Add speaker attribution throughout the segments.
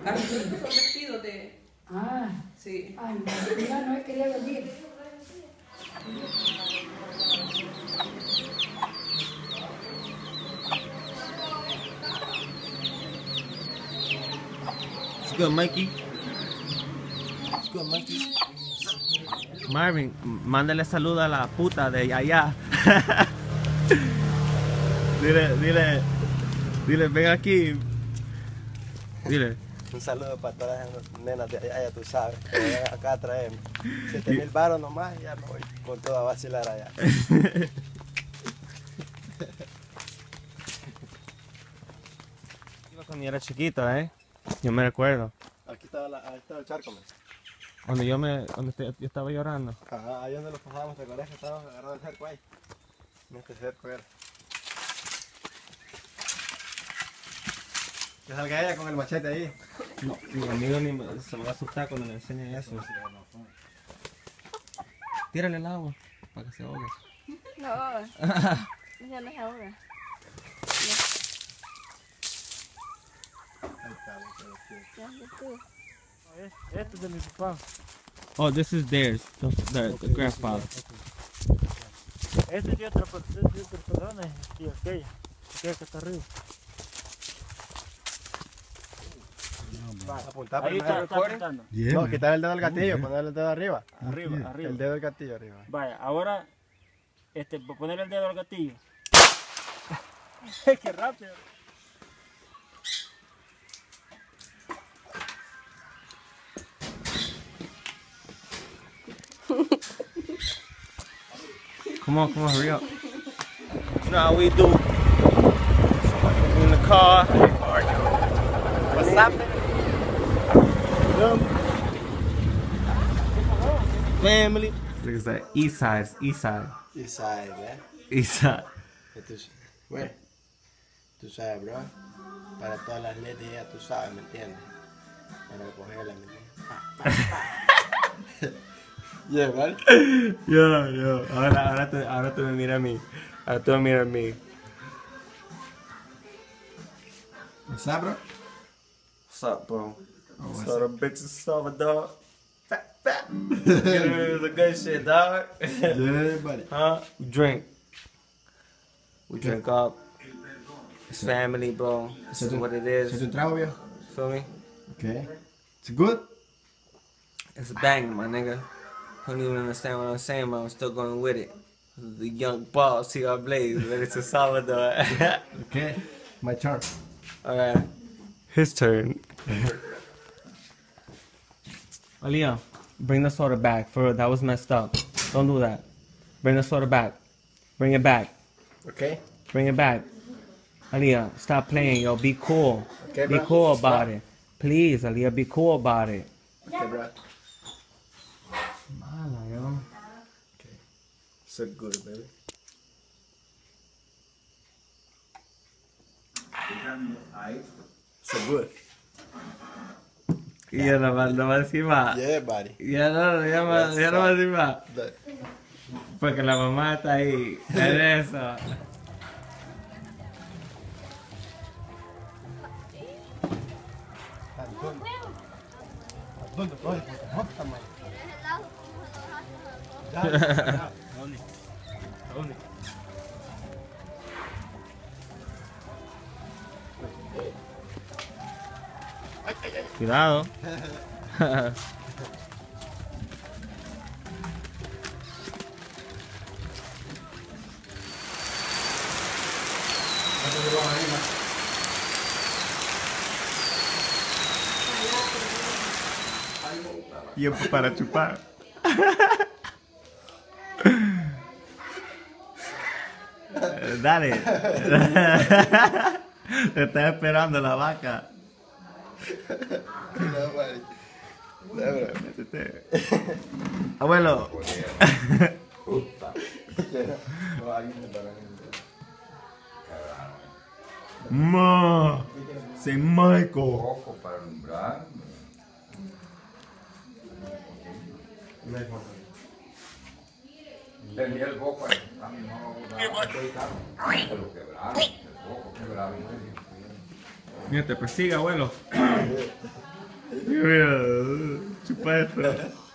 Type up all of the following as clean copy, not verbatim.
Speaker 1: Son vestidos de...
Speaker 2: Ah.
Speaker 1: Sí.
Speaker 2: Ay, no, no quería venir.
Speaker 3: It's good, Mikey. It's good, Mikey. Marvin, mándale saludo a la puta de allá. Dile, ven aquí. Dile.
Speaker 4: Un saludo para todas las nenas de allá, ya tú sabes. Que vengan acá a traerme 7,000 baros nomás y ya me voy con todo a vacilar allá.
Speaker 3: Iba cuando yo era chiquito, yo me recuerdo.
Speaker 4: Aquí estaba el charco, man.
Speaker 3: Donde yo estaba llorando.
Speaker 4: Ajá, ahí donde lo pasábamos, ¿te acuerdas que estábamos agarrando el cerco ahí? En este cerco era. Que salga ella con el machete ahí.
Speaker 3: No, mi amigo se me va a asustar cuando le enseñe eso. Tírale el agua para que se ahogue.
Speaker 5: No, ya no se ahoga.
Speaker 6: Este es de mi papá.
Speaker 3: Oh, this is theirs, the grandfather.
Speaker 6: Este es de otra persona y aquella que está arriba.
Speaker 4: Apuntar
Speaker 6: Ahí
Speaker 4: primero.
Speaker 6: está apuntando.
Speaker 4: No, quitar el dedo del gatillo, ponerle el dedo arriba.
Speaker 6: Arriba.
Speaker 4: El dedo del gatillo arriba.
Speaker 6: Vaya, ahora, ponerle el dedo al gatillo. ¡Qué rápido!
Speaker 3: Come on, hurry up. You know how we do. In the car. What's happening? Family. Look at that. East side.
Speaker 4: East side, ¿eh?
Speaker 3: East side.
Speaker 4: Güey, tú sabes, bro. Para todas las leyes ya tú sabes, ¿me entiendes? Para cogerla, ¿me entiendes? Yeah, ¿vale?
Speaker 3: Yo. Ahora tú me miras a mí. Ahora tú me miras a mí.
Speaker 4: What's up, bro?
Speaker 3: What's up, bro?
Speaker 4: what's
Speaker 3: So the bitches saw dog. Fat. It was a good shit, dog.
Speaker 4: Yeah, buddy.
Speaker 3: Huh? We drink. We drink up. It's family, bro. This is what it
Speaker 4: ¿Se
Speaker 3: is.
Speaker 4: te trago, viejo?
Speaker 3: Feel me?
Speaker 4: Okay. It's good?
Speaker 3: It's a bang, my nigga. I don't even understand what I'm saying, but I'm still going with it. The young boss, CR Blaze, ready to Salvador.
Speaker 4: Okay. My turn.
Speaker 3: Alright. His turn. Aaliyah, bring the soda back. For real, that was messed up. Don't do that. Bring the soda back. Bring it back.
Speaker 4: Okay.
Speaker 3: Bring it back. Aaliyah, stop playing, yo. Be cool.
Speaker 4: Okay,
Speaker 3: be
Speaker 4: bro.
Speaker 3: cool about
Speaker 4: Stop.
Speaker 3: it. Please, Aaliyah, be cool about it.
Speaker 4: Okay, bro.
Speaker 3: Mala, yo.
Speaker 4: Okay. So good, baby. So good.
Speaker 3: Y ya no va a decir más.
Speaker 4: Yeah, buddy.
Speaker 3: Ya no va a decir más. Porque la mamá está ahí. En eso.
Speaker 4: ¿Dónde? ¿Dónde?
Speaker 3: Cuidado. Tiempo para chupar. Dale. Te está esperando la vaca.
Speaker 4: No, buddy. No, bro.
Speaker 3: Métete. Abuelo. Ma. Say Michael.
Speaker 7: Poco para alumbrar. Tenía el foco ahí. A mí no lo quebraron. El foco quebraron.
Speaker 3: Mira, te persigue, abuelo. Mira, chupa esto.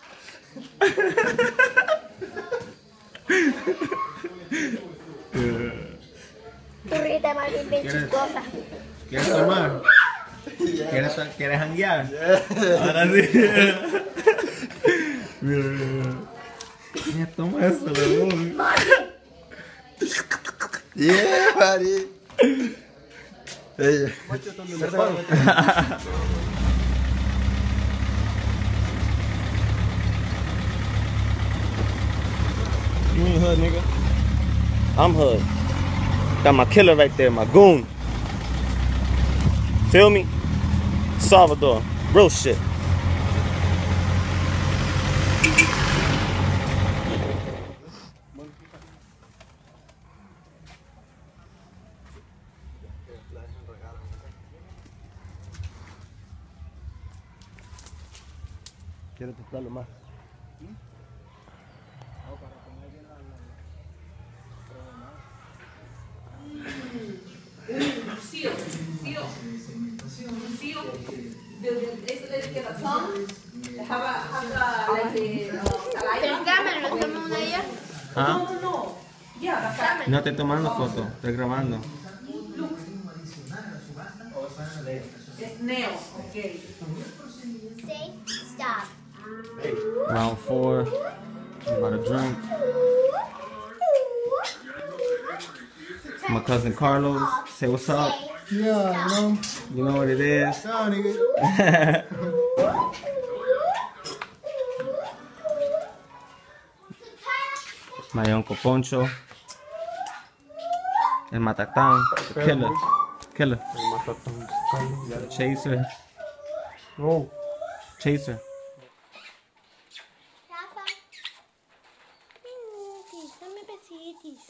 Speaker 5: Tu rita más bien chistosa.
Speaker 3: ¿Quieres tomar? ¿Quieres janguear? Ahora sí. Mira, toma eso, huevón.
Speaker 4: Yeah, buddy. Hey.
Speaker 3: You ain't hood, nigga. I'm hood. Got my killer right there, my goon. Feel me? Salvador. Real shit.
Speaker 4: Quiero testarlo más.
Speaker 1: Seal. Get a tongue. Have like
Speaker 5: ¿Tienes cámara? ¿No tomas una de ellas?
Speaker 3: ¿Ah?
Speaker 1: No. Yeah,
Speaker 3: No estoy tomando foto, estoy grabando.
Speaker 1: it's nail. Okay.
Speaker 5: Say stop.
Speaker 3: Round 4. About a drink. My cousin Carlos. Say what's up.
Speaker 4: Yeah, no.
Speaker 3: You know what it is.
Speaker 4: No, nigga.
Speaker 3: My uncle Poncho. El Matatán. The killer. Killer. Chaser.
Speaker 4: No.
Speaker 3: Chaser.
Speaker 5: Rafa. Dame besitos.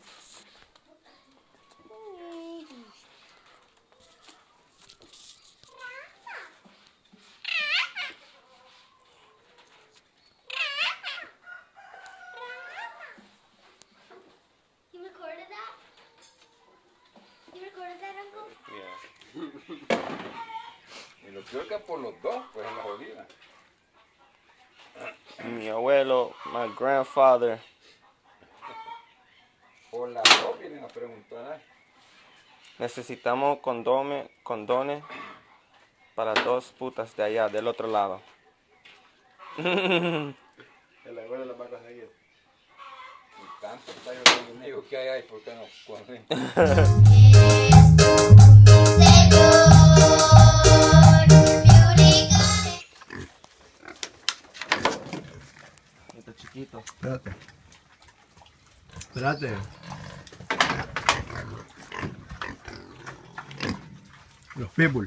Speaker 5: You recorded that? You recorded that, Uncle?
Speaker 7: Y lo peor que por los dos, pues en la jodida.
Speaker 3: Mi abuelo, my grandfather.
Speaker 7: Por las dos vienen a preguntar.
Speaker 3: Necesitamos condones para dos putas de allá, del otro lado.
Speaker 4: El abuelo la va a conseguir.
Speaker 7: Y tantos tallos de enemigos que hay ahí, ¿por qué no ponen?
Speaker 3: Está chiquito.
Speaker 4: Espérate. Espérate. Los people.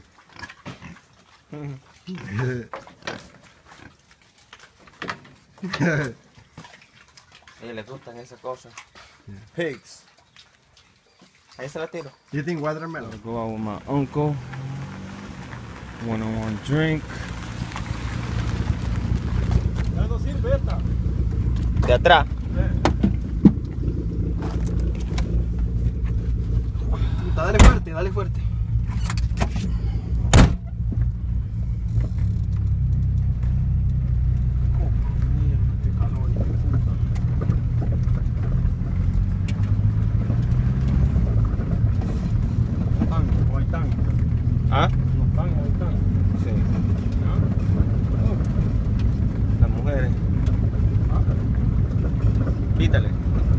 Speaker 3: A ellos les gustan esas cosas. Pigs. Ahí se la tiro.
Speaker 4: You think watermelon?
Speaker 3: I'll go out with my uncle. One-on-one drink.
Speaker 6: Ya no sirve esta.
Speaker 3: De atrás.
Speaker 4: Puta, dale fuerte, dale fuerte.
Speaker 3: ¿Ah?
Speaker 6: No están, ahí están.
Speaker 3: Sí. Las mujeres. Quítale.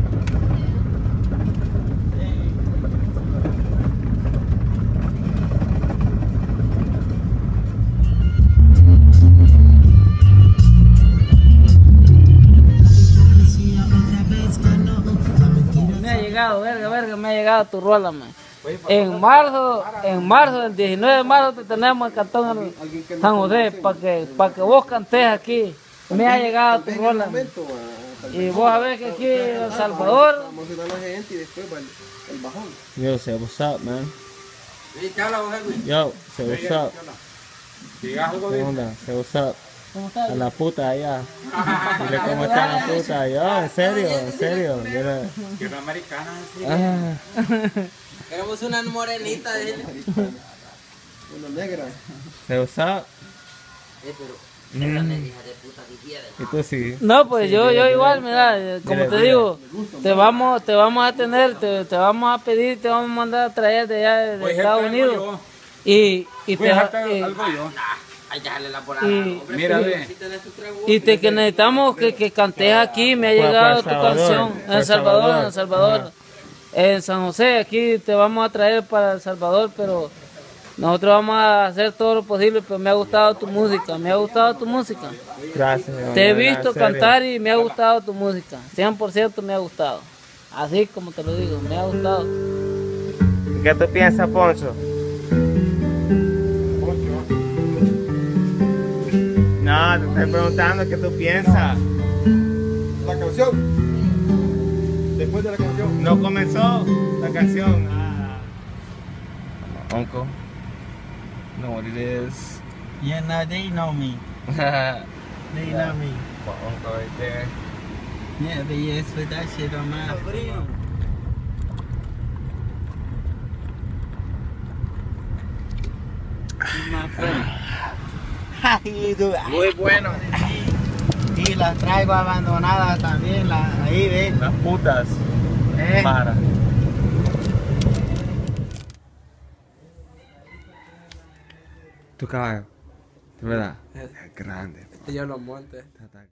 Speaker 8: Me ha llegado, verga, me ha llegado tu rola, man. En marzo del 19 de marzo te tenemos el cantón en San José para que vos cantes aquí. Me ha llegado tu rola, man. Y vos sabés que aquí en El Salvador.
Speaker 4: Emocionar a la gente y después va el bajón.
Speaker 3: Yo, say what's up, man. Yo, say what's up. ¿Qué onda? Say what's up.
Speaker 8: ¿Cómo estás?
Speaker 3: A la puta allá. Dile cómo está la puta. Yo, en serio.
Speaker 7: Que no americana, sí.
Speaker 9: Queremos una morenita de él.
Speaker 4: Una negra.
Speaker 3: Say what's up.
Speaker 9: Pero esa nena hija de puta que quiere.
Speaker 3: Y tú sí.
Speaker 8: No, pues yo igual, mira, como te digo, te vamos a tener, te vamos a pedir, te vamos a mandar a traer de allá de Estados Unidos. Y te
Speaker 9: Hay que dejarle la porada.
Speaker 6: Mira, ve.
Speaker 8: y te que necesitamos que cantes aquí, me ha llegado tu canción en El Salvador, en San José, aquí te vamos a traer para El Salvador, pero nosotros vamos a hacer todo lo posible, pero me ha gustado tu música,
Speaker 3: Gracias.
Speaker 8: Te he visto cantar y me ha gustado tu música, 100% me ha gustado, así como te lo digo, me ha gustado.
Speaker 3: ¿Qué tú piensas, Poncho? No, te estoy preguntando qué tú piensas.
Speaker 6: La canción. Después de la canción.
Speaker 3: No comenzó la canción. Uncle, know what it is.
Speaker 9: Yeah, now they know me. They know me.
Speaker 3: My uncle right there.
Speaker 9: Yeah, but yes, put that shit on my phone. My friend.
Speaker 3: Muy bueno.
Speaker 9: Y las traigo abandonadas también, ahí ves.
Speaker 3: Las putas. Mara. Tu caballo, de verdad, es grande.
Speaker 9: Yo lo monte.